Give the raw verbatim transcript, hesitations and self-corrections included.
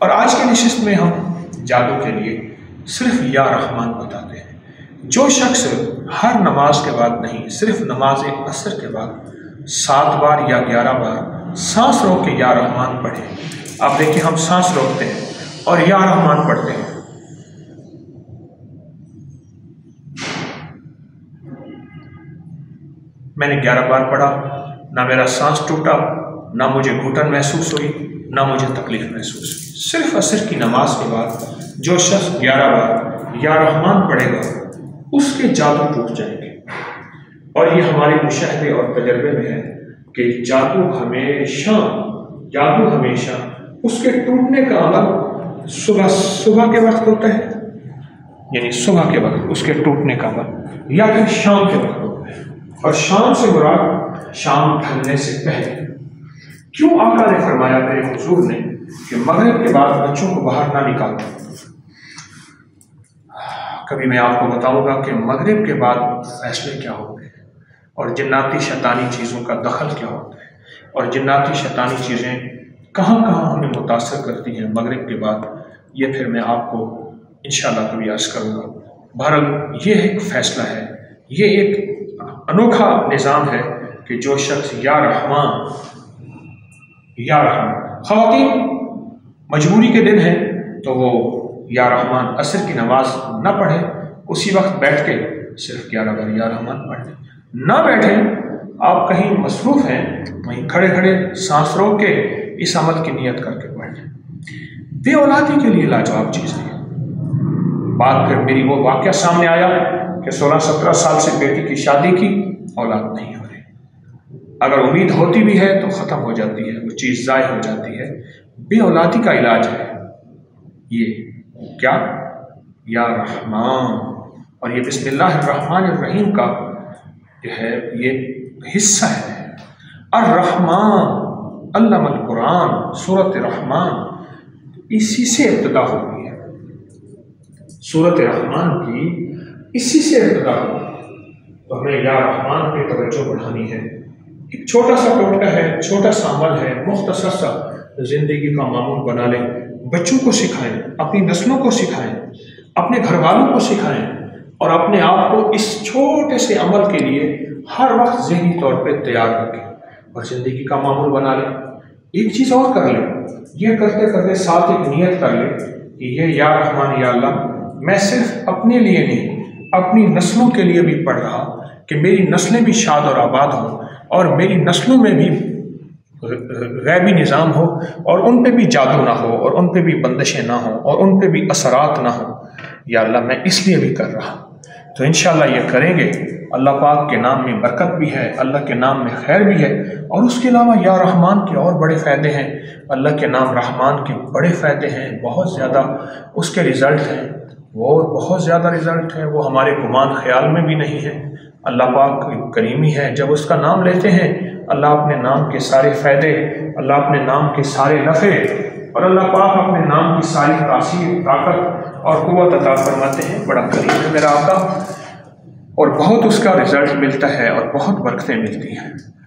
और आज के नशिस्त में हम जादू के लिए सिर्फ या रहमान बताते हैं। जो शख्स हर नमाज के बाद नहीं, सिर्फ नमाज असर के बाद सात बार या ग्यारह बार सांस रोक के या रहमान पढ़े। आप देखिए, हम सांस रोकते हैं और या रहमान पढ़ते हैं। मैंने ग्यारह बार पढ़ा, ना मेरा सांस टूटा, ना मुझे घुटन महसूस हुई, ना मुझे तकलीफ महसूस हुई। सिर्फ असर की नमाज के बाद जो शख्स ग्यारह बार या रहमान पढ़ेगा उसके जादू टूट जाएंगे। और ये हमारे मुशाहदे और तजर्बे में है कि जादू हमेशा जादू हमेशा उसके टूटने का अमल सुबह सुबह के वक्त होता है, यानी सुबह के वक्त उसके टूटने का अमल, या फिर शाम के वक्त होता है। और शाम से मुराद शाम ढलने से पहले। क्यों आका ने फरमाया मेरे हुजूर ने कि मगरिब के बाद बच्चों को बाहर ना निकालो। कभी मैं आपको बताऊंगा कि मगरिब के बाद फैसले क्या होते हैं और जिन्नाती शैतानी चीज़ों का दखल क्या होता है और जिन्नाती शैतानी चीज़ें कहाँ कहाँ हमें मुतासर करती हैं मगरिब के बाद, ये फिर मैं आपको इंशाल्लाह कभी अर्ज़ करूँगा। बहरहाल ये एक फ़ैसला है, ये एक अनोखा निज़ाम है कि जो शख्स या रहमान या रहमान ख़वातीन मजबूरी के दिन है तो वो या रहमान असर की नमाज ना पढ़े, उसी वक्त बैठ के सिर्फ ग्यारह बार या रहमान पढ़ लें। ना बैठे, आप कहीं मसरूफ़ हैं, वहीं खड़े खड़े सांस रोक के इस अमल की नियत करके पढ़ लें। बे औलादी के लिए लाजवाब चीज़ है। बात फिर मेरी वो वाक़या सामने आया कि सोलह सत्रह साल से बेटी की शादी की, औलाद नहीं हो रही। अगर उम्मीद होती भी है तो ख़त्म हो जाती है, वो चीज़ ज़ाय हो जाती है। बे औलादी का इलाज है ये क्या? या रहमान। और ये बिस्मिल्लाहिर्रहमानिर्रहीम का जो है ये हिस्सा है। अर्रहमान अल्लमल कुरान, सूरत रहमान इसी से इब्तिदा होती है। सूरत रहमान की इसी से इब्तिदा होती है। तो हमें या रहमान पे तवज्जो बढ़ानी है। एक छोटा सा टोटका है, छोटा सा अमल है, मुख्तसर सा जिंदगी का मामूल बना लें। बच्चों को सिखाएं, अपनी नस्लों को सिखाएं, अपने घर वालों को सिखाएं और अपने आप को इस छोटे से अमल के लिए हर वक्त ज़हनी तौर पे तैयार रखें और ज़िंदगी का मामूल बना लें। एक चीज़ और कर लें, यह करते करते साथ एक नियत कर लें कि ये या रहमान या अल्लाह मैं सिर्फ अपने लिए नहीं, अपनी नस्लों के लिए भी पढ़ रहा कि मेरी नस्लें भी शाद और आबाद हों और मेरी नस्लों में भी गैबी निज़ाम हो और उन पे भी जादू ना हो और उन पे भी बंदिशें ना हो और उन पे भी असरात ना हो। या अल्लाह मैं इसलिए भी कर रहा। तो इंशाअल्लाह ये करेंगे, अल्लाह पाक के नाम में बरकत भी है, अल्लाह के नाम में खैर भी है। और उसके अलावा या रहमान के और बड़े फ़ायदे हैं। अल्लाह के नाम रहमान के बड़े फ़ायदे हैं, बहुत ज़्यादा उसके रिज़ल्ट हैं, वो बहुत ज़्यादा रिज़ल्ट हैं, वो हमारे गुमान ख्याल में भी नहीं है। अल्लाह पाक करीमी है, जब उसका नाम लेते हैं अल्लाह अपने नाम के सारे फ़ायदे, अल्लाह अपने नाम के सारे नफ़े और अल्लाह पाक अपने नाम की सारी तासीर, ताकत और क़ुव्वत अता फरमाते हैं। बड़ा करीम है मेरा आका और बहुत उसका रिज़ल्ट मिलता है और बहुत बरकतें मिलती हैं।